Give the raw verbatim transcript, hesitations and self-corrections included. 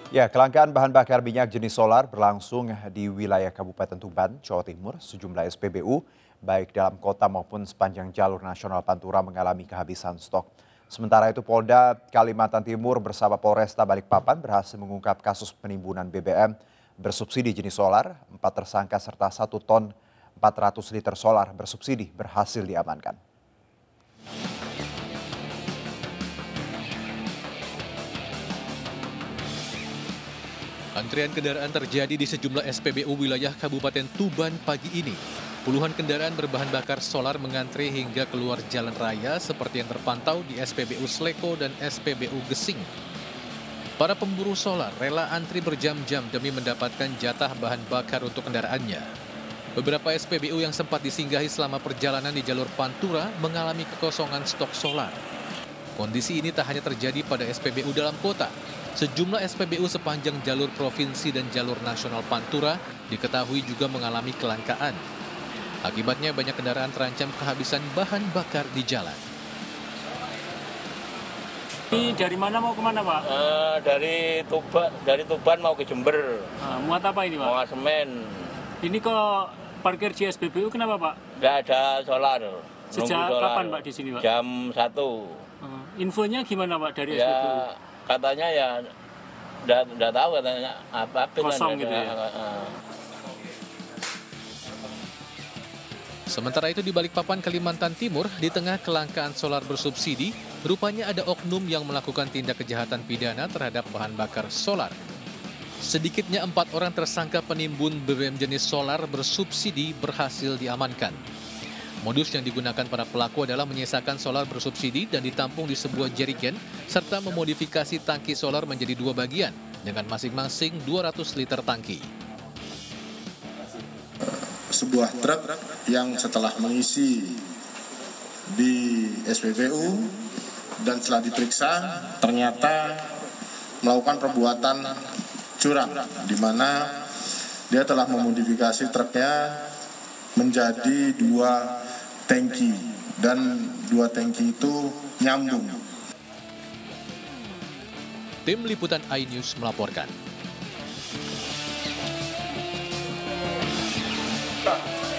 Ya, kelangkaan bahan bakar minyak jenis solar berlangsung di wilayah Kabupaten Tuban, Jawa Timur. Sejumlah S P B U, baik dalam kota maupun sepanjang jalur nasional Pantura mengalami kehabisan stok. Sementara itu Polda Kalimantan Timur bersama Polresta Balikpapan berhasil mengungkap kasus penimbunan B B M bersubsidi jenis solar. Empat tersangka serta satu ton empat ratus liter solar bersubsidi berhasil diamankan. Antrian kendaraan terjadi di sejumlah S P B U wilayah Kabupaten Tuban pagi ini. Puluhan kendaraan berbahan bakar solar mengantri hingga keluar jalan raya seperti yang terpantau di S P B U Sleko dan S P B U Gesing. Para pemburu solar rela antri berjam-jam demi mendapatkan jatah bahan bakar untuk kendaraannya. Beberapa S P B U yang sempat disinggahi selama perjalanan di jalur Pantura mengalami kekosongan stok solar. Kondisi ini tak hanya terjadi pada S P B U dalam kota. Sejumlah S P B U sepanjang jalur provinsi dan jalur nasional Pantura diketahui juga mengalami kelangkaan. Akibatnya banyak kendaraan terancam kehabisan bahan bakar di jalan. Ini dari mana mau kemana, Pak? Uh, dari Tuban, dari Tuban mau ke Jember. Uh, muat apa ini, Pak? Muat semen. Ini kok parkir di S P B U kenapa, Pak? Nggak ada solar. Sejak solar. kapan, Pak, di sini, Pak? Jam satu. Uh, infonya gimana, Pak, dari ya, S P B U? Katanya ya, nggak tahu katanya apa. Kosong gitu ya? Uh, Sementara itu di Balikpapan, Kalimantan Timur, di tengah kelangkaan solar bersubsidi, rupanya ada oknum yang melakukan tindak kejahatan pidana terhadap bahan bakar solar. Sedikitnya empat orang tersangka penimbun B B M jenis solar bersubsidi berhasil diamankan. Modus yang digunakan para pelaku adalah menyisakan solar bersubsidi dan ditampung di sebuah jerigen, serta memodifikasi tangki solar menjadi dua bagian, dengan masing-masing dua ratus liter tangki. Sebuah truk yang setelah mengisi di S P B U dan setelah diperiksa ternyata melakukan perbuatan curang, di mana dia telah memodifikasi truknya menjadi dua tangki dan dua tangki itu nyambung. Tim Liputan iNews melaporkan.